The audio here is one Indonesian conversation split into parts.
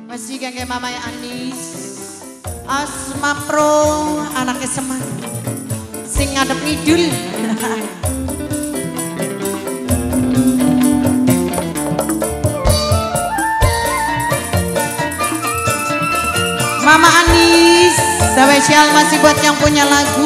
Masih gak Mama Anis, Asma Pro, anaknya Semar, sing ngadep ngidul. Mama Anis, spesial masih buat yang punya lagu.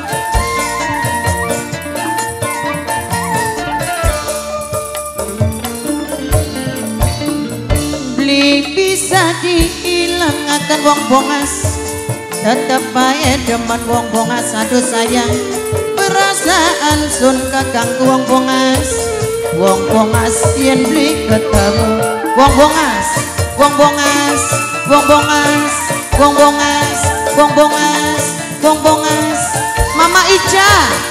Beli bisa dihilangkan wong bongas, tetep bae demen wong bongas. Aduh sayang, perasaan sun kaganggu wong bongas. Wong bongas yen beli ketemu wong bongas, wong bongas, wong bongas, wong bongas, wong bongas, wong bongas. Mama Ica,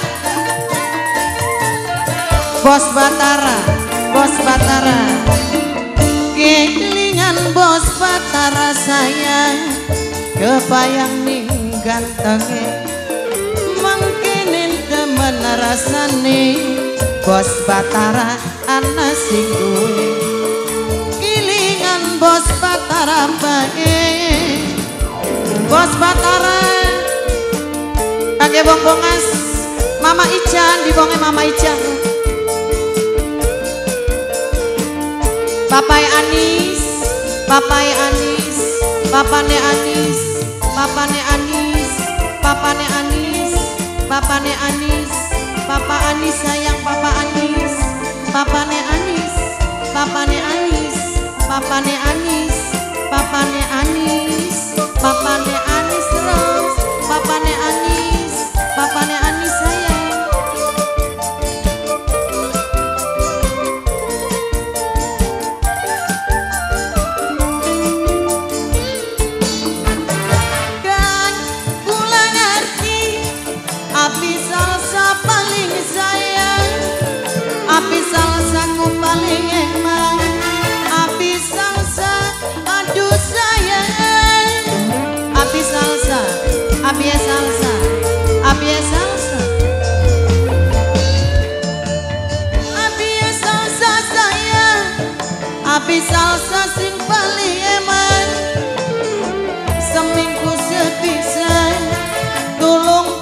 Bos Batara, Bos Batara, kelingan Bos Batara sayang, kebayang ning gantenge, mangkene temen rasane. Bos Batara ana sing duwe, kelingan Bos Batara bae. Bos Batara pakai wong bongas, Mama Ica dibonge Mama Ica. Papai Anis, Papai Anis, Papane Anis, Papane Anis, Papane Anis, Papane Anis, Papa Anis sayang Papa Anis, Papane Anis, Papane Anis, Papane Anis, Papane Anis, Papane Anis terus, Papane Anis, Papane Anis sayang. Api salsa paling sayang, api salsaku paling emang, api salsa aduh sayang, api salsa, api salsa, api salsa, api salsa sayang, api salsa sing paling emang, seminggu sepisan tulung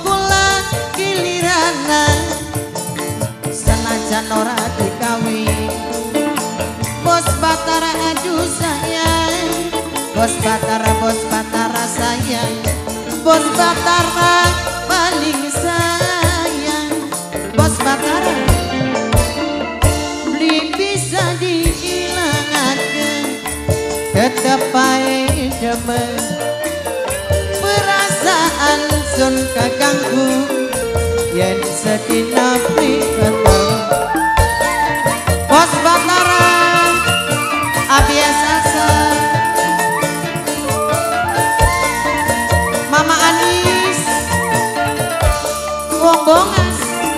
senajan ora dikawin. Bos Batara aduh sayang, Bos Batara, Bos Batara sayang, Bos Batara paling sayang. Bos Batara beli bisa dihilangaken, tetep bae demen, perasaan sun kaganggu yen sedina beli ketemu. Bos Batara abiasa, Mama Anis wong bongas,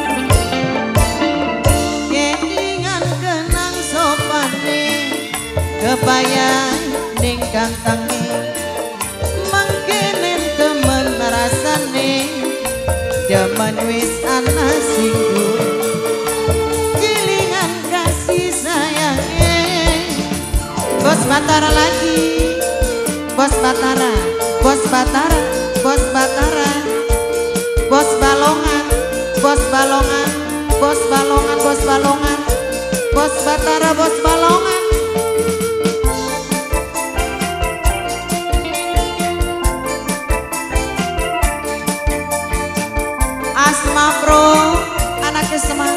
kelingan kenang sopane, kebayang ning gantenge, mangkene temen rasane, jaman wis ana sing duwe, kelingan kasih sayangnya. Bos Batara lagi, Bos Batara, Bos Batara, Bos Batara, Bos Balongan, Bos Balongan, Bos Balongan, Bos Balongan, Bos Batara, Bos Balongan. Asma Pro, anaknya Semar.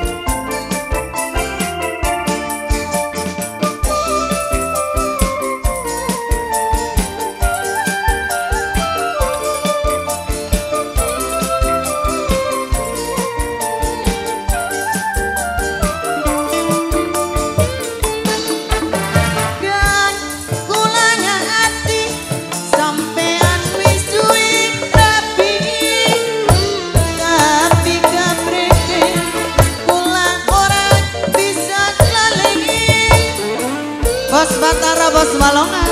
Bos Batara, Bos Balongan,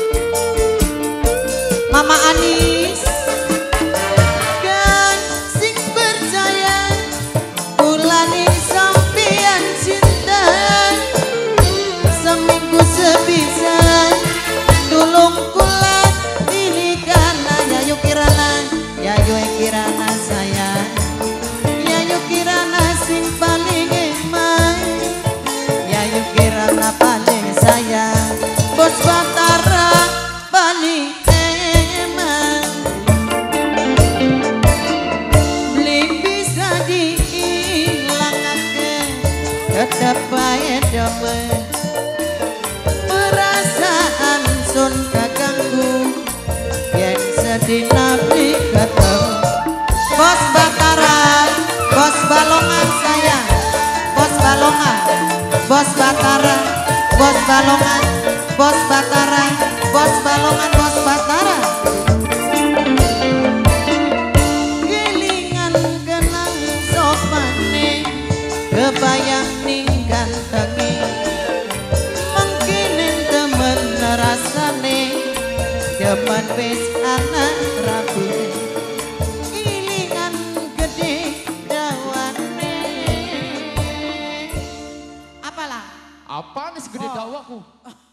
Mama Anis, kan sing percaya kulani sampean cinta, seminggu sepisan sinapi ketemu. Bos Batara, bos balongan saya, bos balongan, bos Batara, bos balongan, bos Batara, bos balongan, bos Batara. Gilingan genang sopane, kebayang ning gantengi, mungkin temen rasane, demen wis anak rapi. Apa nih segede dawaku?